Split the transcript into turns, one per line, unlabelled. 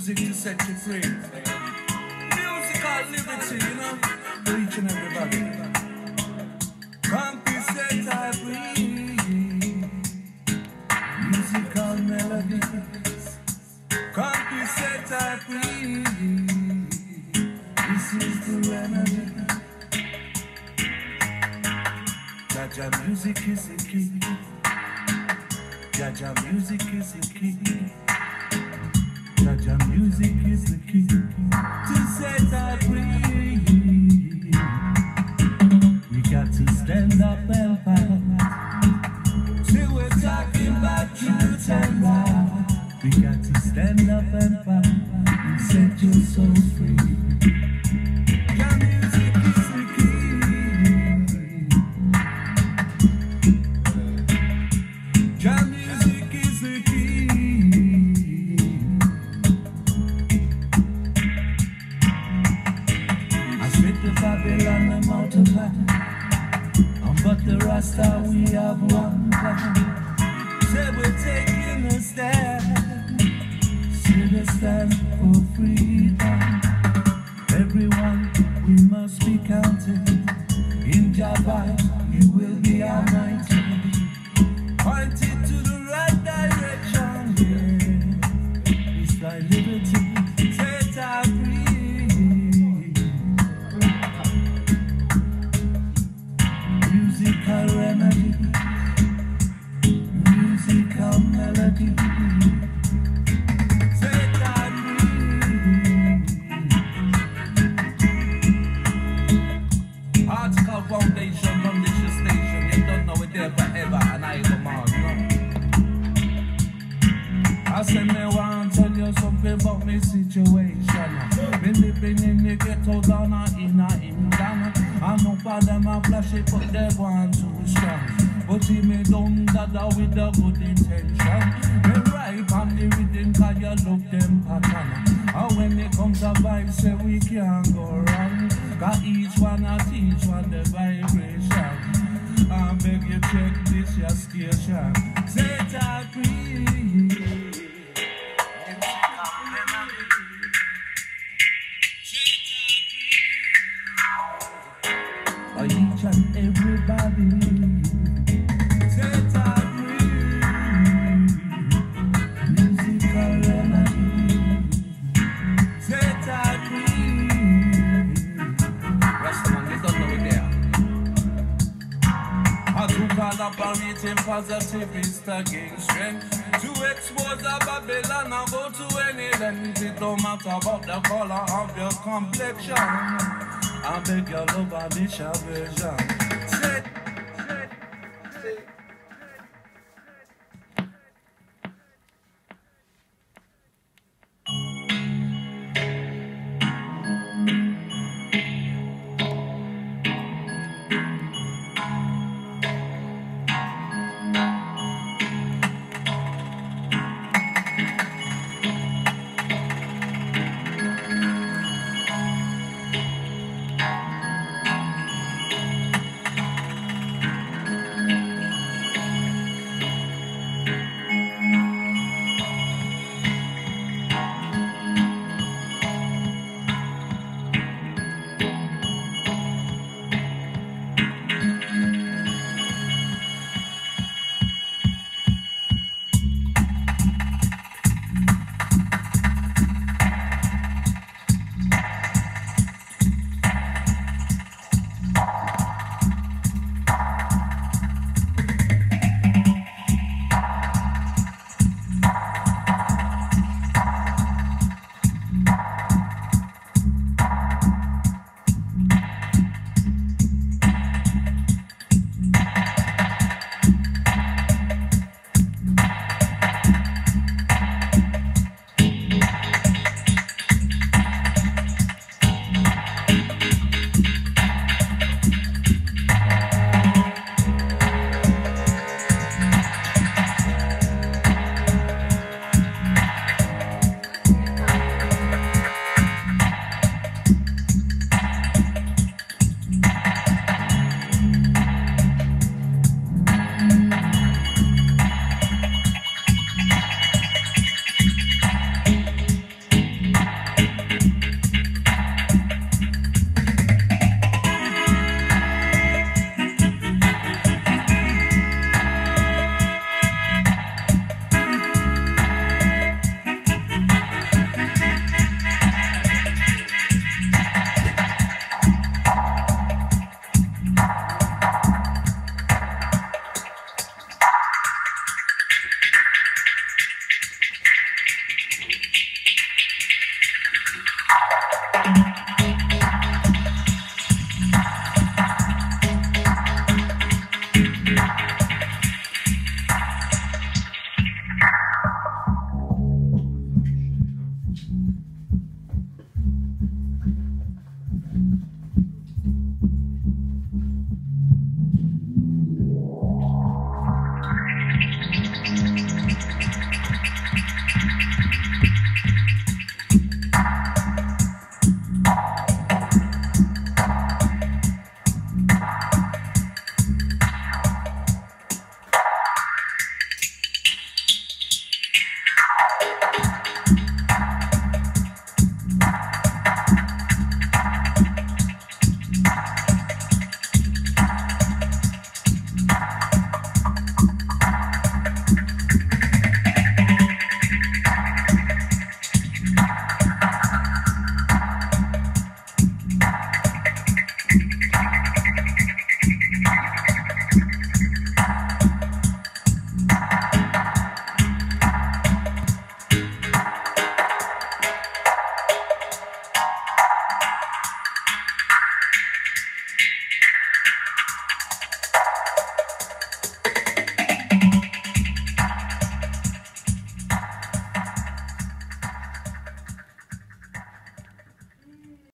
music to set you free. Musical liberty, you know, for each and everybody. Can't be set I free. Musical melodies. Can't be set I free. This is the remedy. Jaja music is the key. Jaja music is the key. Jaja music is the key to set us free. We got to stand up and fight. Till we're talking about truth and right. We got to stand up and fight and set your soul free. Babylon and multiply. But the Rasta we have one plan. Say we're taking a stand. Still a stand for freedom. Everyone we must be counted. In Java you will be anointed. Pointed to the right direction. Yeah. It's thy liberty. Set our free. Musical remedy, musical melody. Set I free. Article Foundation, Foundation Station. You don't know it there forever, and I come on, I say me want to tell you something about my situation. Me living in the ghetto down in England. I know for them I flash it, but they want too strong. But see me don't gather with a good intention. Me right on the rhythm cause you look them pattern. And when it comes to vibes, say we can't go wrong. Cause each one a teach one the vibration. I beg you check this your station. Set I free. Each and everybody set I free. Musical remedy. Set I free. Rastaman, you don't know it there. I took all operating positivist against strength. To expose a Babylon and go to any length. It don't matter about the color of your complexion. I beg your love and this version.